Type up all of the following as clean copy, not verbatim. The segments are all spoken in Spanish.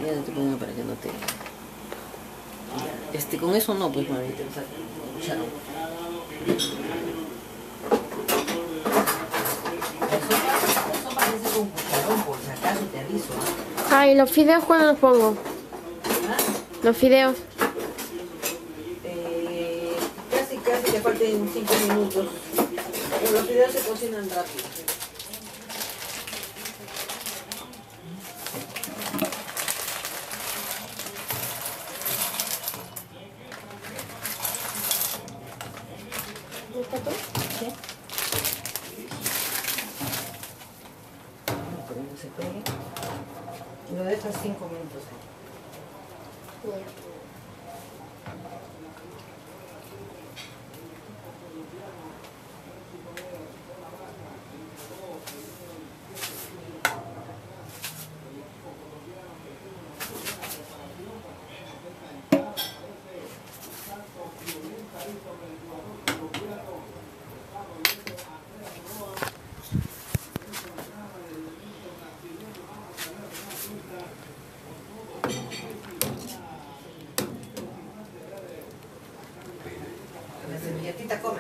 Ya te pongo para que no te... con eso no, pues, mamita. O sea, chao. Eso parece con cucharón, por si acaso te aviso, ¿eh? Ay, ¿los fideos cuándo los pongo? ¿Ah? Los fideos. Casi que falten 5 minutos. Pero los fideos se cocinan rápido. ¿Está todo? ¿Sí? Pero no se pegue. Lo dejas 5 minutos. Ya. La servilletita come.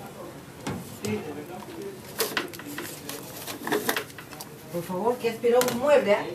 Por favor, que aspiró un mueble, ¿eh?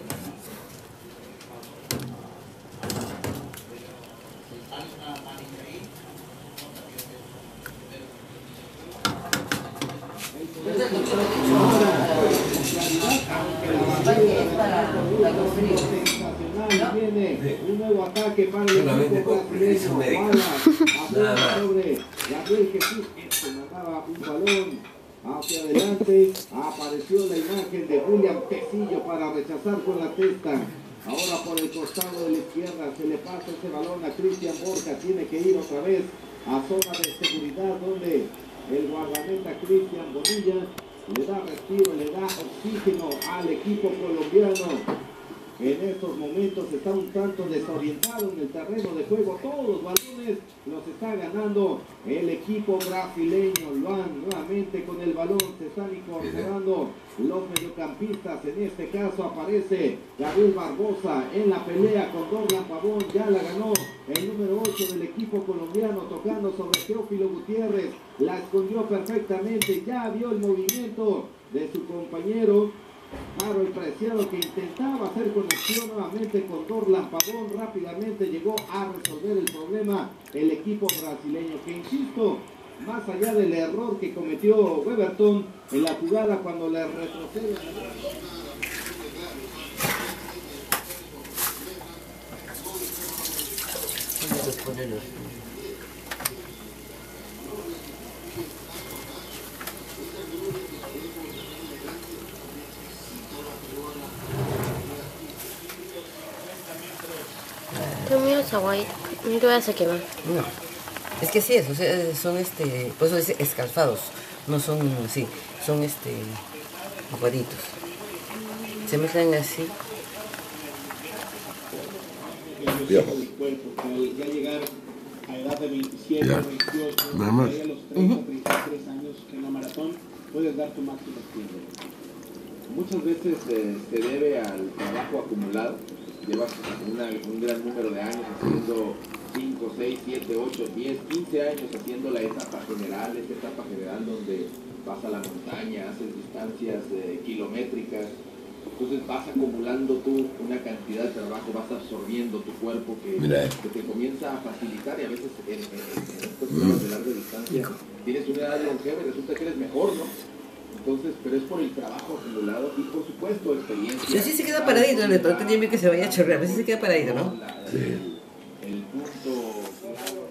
Viene un nuevo ataque para el equipo brasileño. Bala sobre Gabriel Jesús, que mandaba un balón hacia adelante. Apareció la imagen de William Tecillo para rechazar con la testa. Ahora por el costado de la izquierda se le pasa ese balón a Cristian Borja. Tiene que ir otra vez a zona de seguridad donde el guardameta Cristian Bonilla le da respiro, le da oxígeno al equipo colombiano. En estos momentos está un tanto desorientado en el terreno de juego. Todos los balones los está ganando el equipo brasileño. Luan nuevamente con el balón. Se están incorporando los mediocampistas. En este caso aparece Gabriel Barbosa en la pelea con Dorlan Pavón. Ya la ganó el número 8 del equipo colombiano, tocando sobre Teófilo Gutiérrez. La escondió perfectamente. Ya vio el movimiento de su compañero Caro el Preciado, que intentaba hacer conexión nuevamente con Dorlan Pavón. Rápidamente llegó a resolver el problema el equipo brasileño, que insisto, más allá del error que cometió Weberton en la jugada cuando le retrocede. Dios mío, esa guay. No te vayas a quemar. No, es que sí, o sea, son por eso dice escalfados, no son, sí, son aguaditos. Se mezclan así. Ya llegar a edad de 27, 28, nada más. a los 30, 33 años en la maratón, puedes dar tu máximo tiempo. Muchas veces se debe al trabajo acumulado. Llevas un gran número de años haciendo 5, 6, 7, 8, 10, 15 años haciendo la etapa general, esta etapa general donde vas a la montaña, haces distancias kilométricas. Entonces vas acumulando tú una cantidad de trabajo, vas absorbiendo tu cuerpo que te comienza a facilitar, y a veces en estos pruebas de larga distancia tienes una edad longeva y resulta que eres mejor, ¿no? Entonces, pero es por el trabajo acumulado y por supuesto experiencia. Sí, sí se queda paradito, pero tenía que se vaya a chorrear, a veces se queda paradito, ¿no? Sí. El punto claro